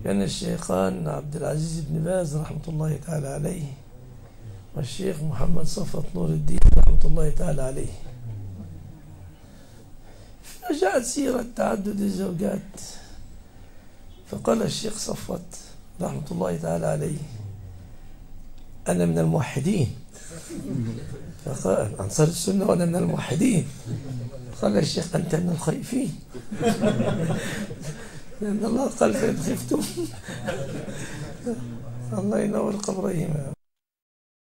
كان الشيخان عبد العزيز بن باز رحمة الله تعالى عليه والشيخ محمد صفوت نور الدين رحمة الله تعالى عليه. فجاءت سيرة تعدد الزوجات، فقال الشيخ صفوت رحمة الله تعالى عليه: أنا من الموحدين. فقال: أنصار السنة وأنا من الموحدين. قال الشيخ: أنت من الخائفين، لأن الله قال: فإن خفتم. الله ينور قبرهم.